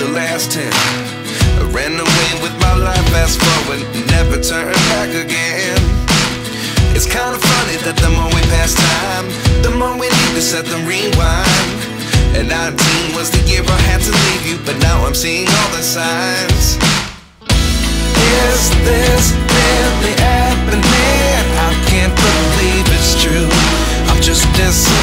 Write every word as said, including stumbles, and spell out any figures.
the last ten. I ran away with my life, fast forward, never turn back again. It's kinda funny that the more we pass time, the more we need to set them rewind. And nineteen was the year I had to leave you, but now I'm seeing all the signs. Is this really happening? I can't believe it's true. I'm just as